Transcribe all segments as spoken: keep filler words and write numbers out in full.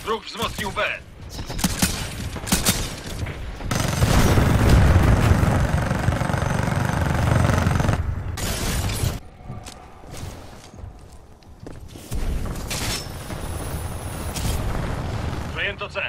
Wróg wzmocnił B. Przejęto C.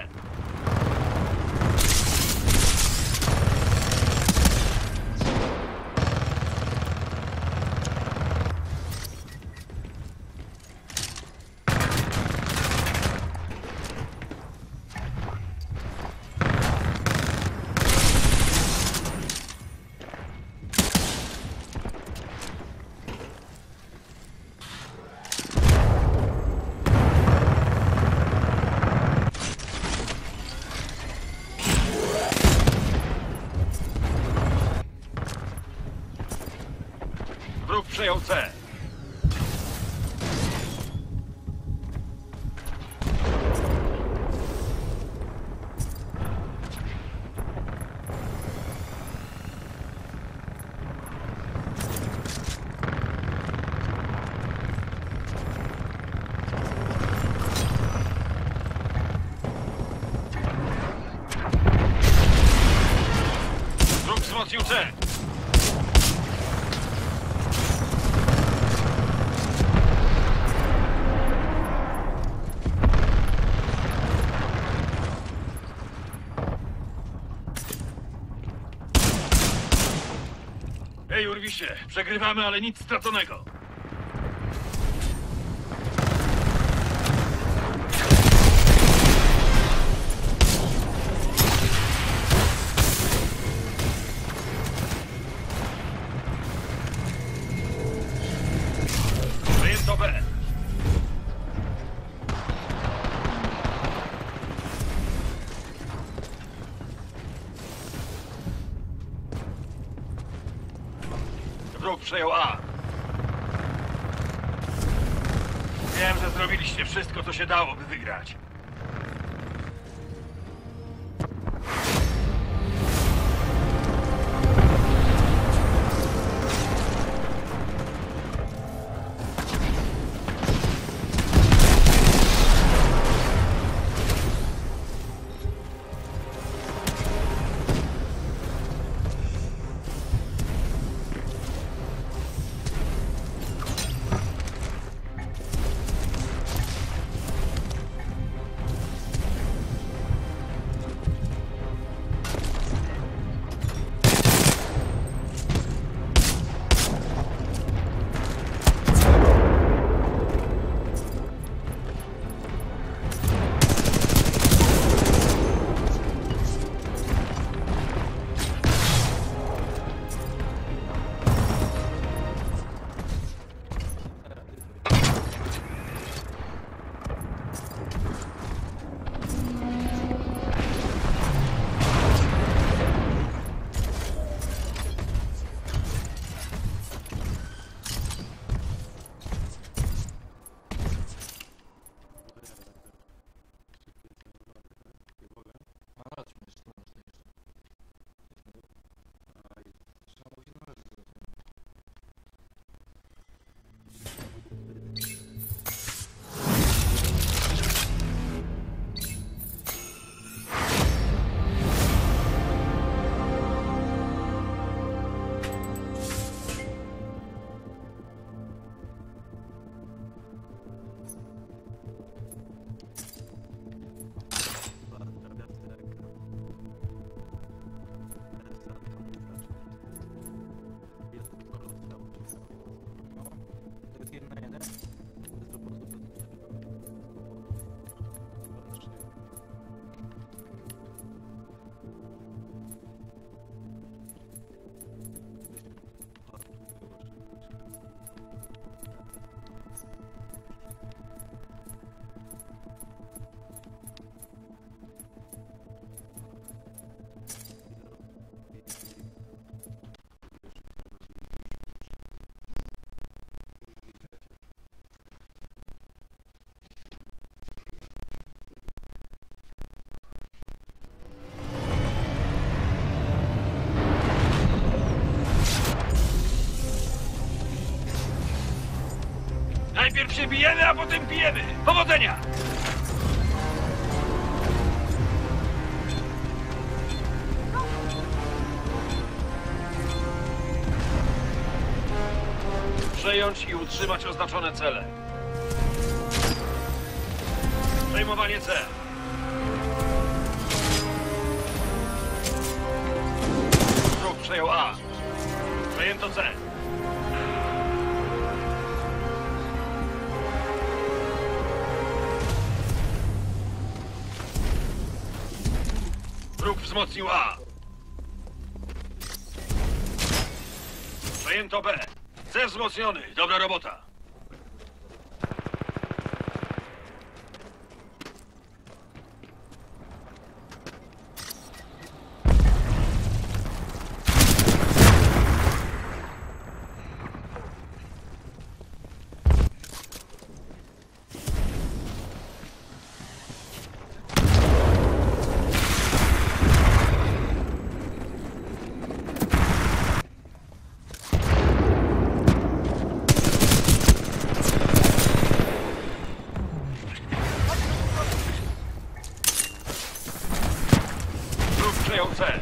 Wróg przejął C. Wróg wzmocnił C. Ej, urwiście, przegrywamy, ale nic straconego. Wyjęto B. Wróg przejął A. Wiem, że zrobiliście wszystko, co się dało, by wygrać. Najpierw się bijemy, a potem pijemy. Powodzenia! Przejąć i utrzymać oznaczone cele. Przejmowanie C. Wróg przejął A. Przejęto C. Wróg wzmocnił A. Przejęto B. C wzmocniony. Dobra robota. Przejął C.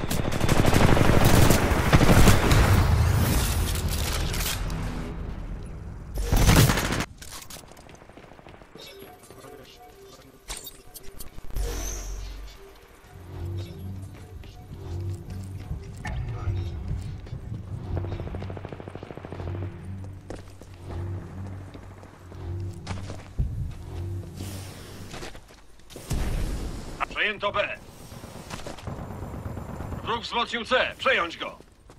Przejęto B. Wróg wzmocnił C. Przejąć go.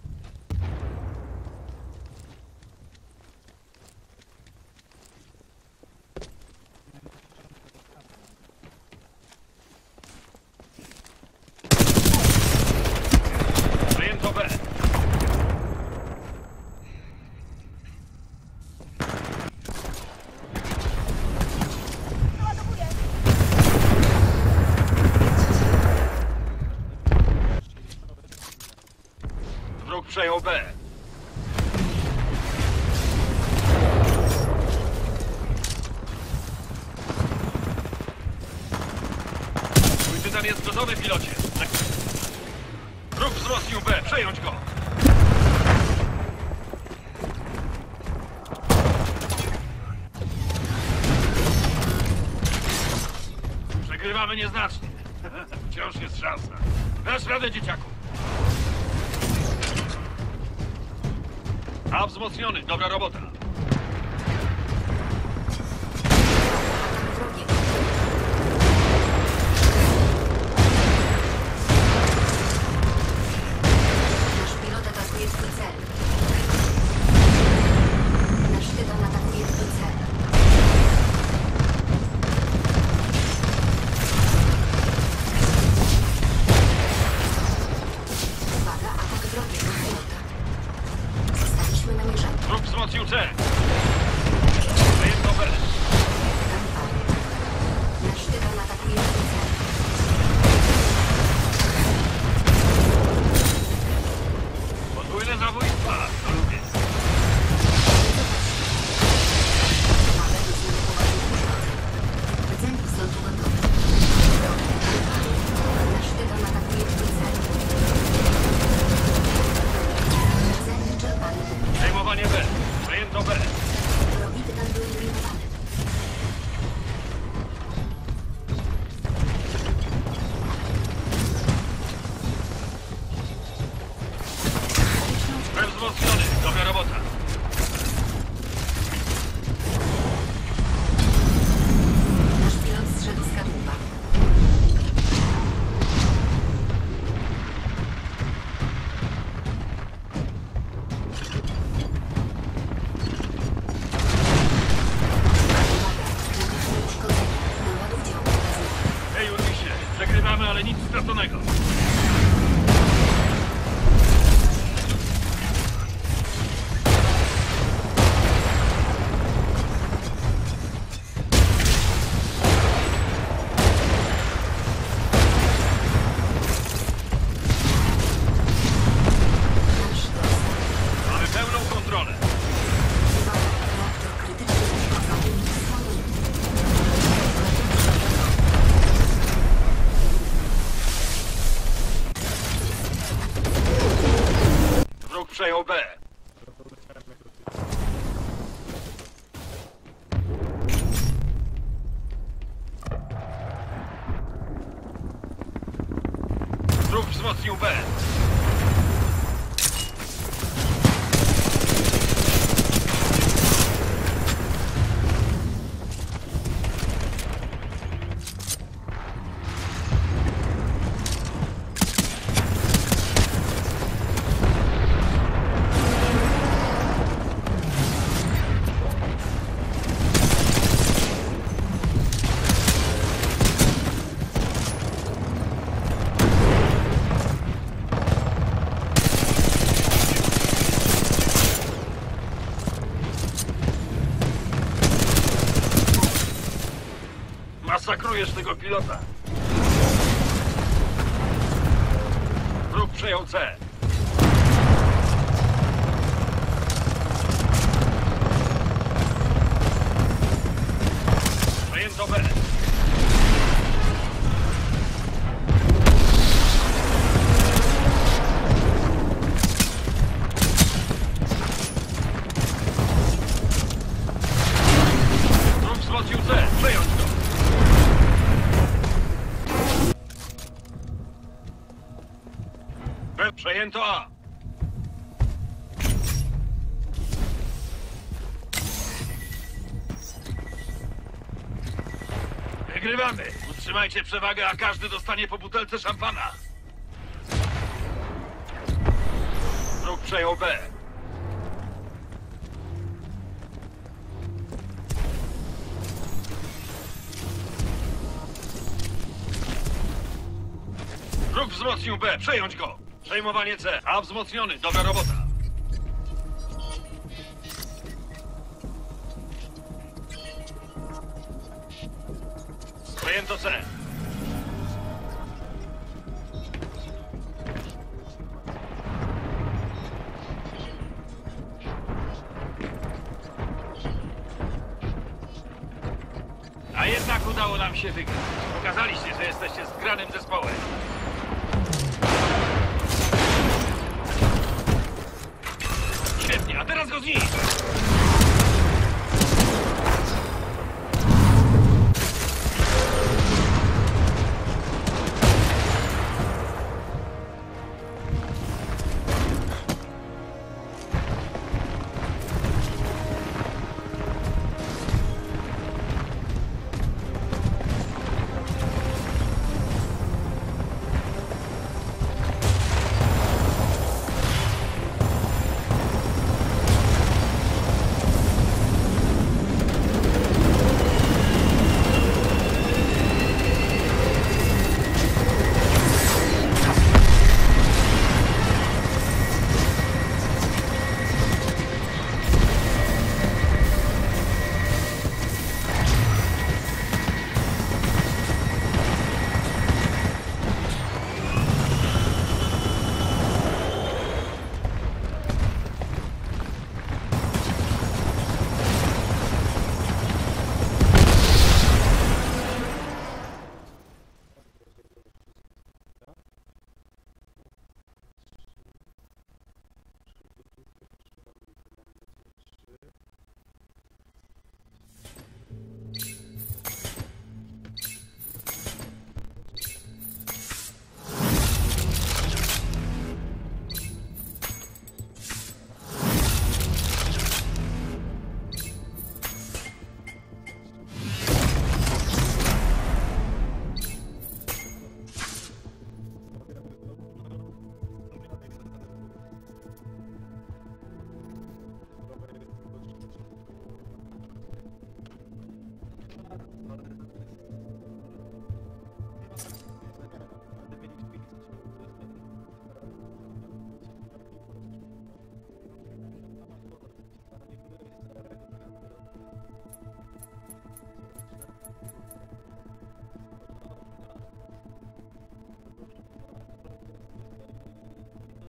Przejęto B. Wróg przejął B. Twój tytan jest gotowy, pilocie. Wróg wzmocnił B. Przejąć go. Przegrywamy nieznacznie. Wciąż jest szansa. Dasz radę, dzieciaku. A wzmocniony, dobra robota. Nasz pilot atakuje twój cel. Nasz tytan atakuje twój cel. Uwaga, atak wrogiego pilota. Zostaliśmy namierzeni. Wróg wzmocnił C. Przejęto B. Tytan padł. Nasz tytan atakuje twój cel. Podwójne zabójstwa. To lubię. Mamy wyzwanie poważnych uszkodzeń. Rdzeń wzlotu gotowy. Wrogi tytan padł. Nasz tytan atakuje twój cel. Rdzeń wyczerpany. Przejmowanie B. Przejęto B. Wrogi tytan wyeliminowany. B wzmocniony. Dobra robota. Nasz pilot zszedł z kadłuba. Uwaga, krytyczne uszkodzenia. Naładów działu gazowych. Hej, Ulrisie. Przegrywamy, ale nic straconego. Nasz dostęp. Mamy pełną kontrolę. Uwaga, reaktor krytycznie uszkodzony. Zwolniony. Wróg przejął B. wzmocnił B. Masakrujesz tego pilota. Wróg przejął C. Przejęto B. Wróg wzmocnił C. Przejąć go. B. Przejęto A. Wygrywamy. Utrzymajcie przewagę, a każdy dostanie po butelce szampana. Wróg przejął B. Wróg wzmocnił B. Przejąć go. Przejmowanie C. A wzmocniony. Dobra robota. Przejęto C. A jednak udało nam się wygrać. Pokazaliście, że jesteście zgranym zespołem. Świetnie, a teraz go zniszcz!